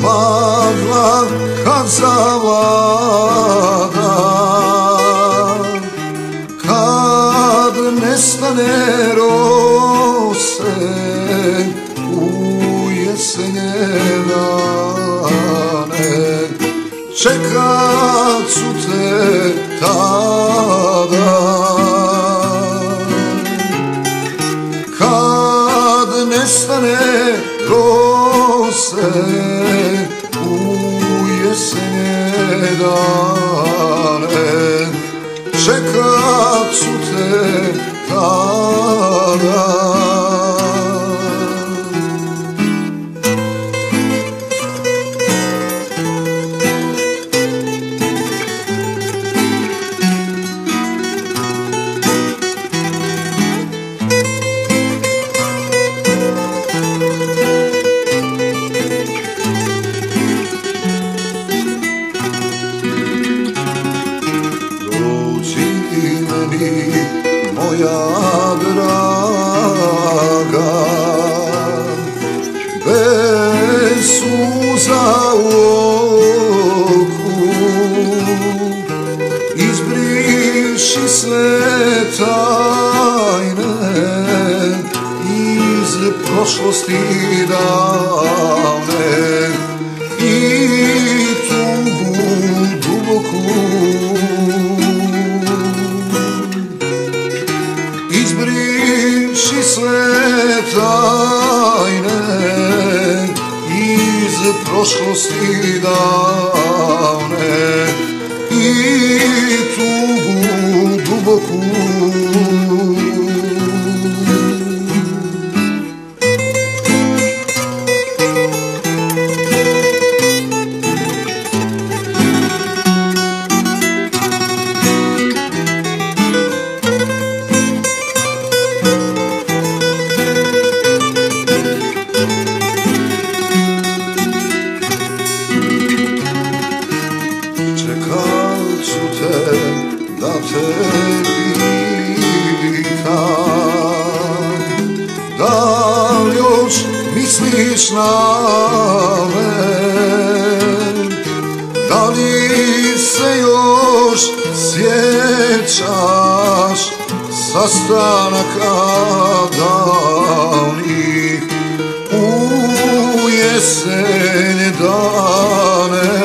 magla kad zavlada, kad nestane rose u jesenje dane, čekat ću te tada. Kad nestane rose u jesenje dane, čekat ću te tada. Moja draga, bez suza u oku, izbriši sve tajne iz prošlosti davne i tugu duboku. Izbriši sve tajne iz prošlosti davne i tugu duboku. Čekat ću te da te pitam, da li još misliš na me, da li se još sjećaš sastanaka davnih u jesenje dane.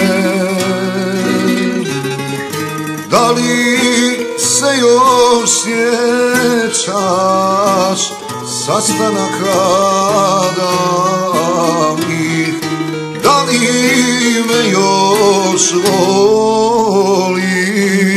Da li se još sjećaš sastanaka davnih, da li me još voliš?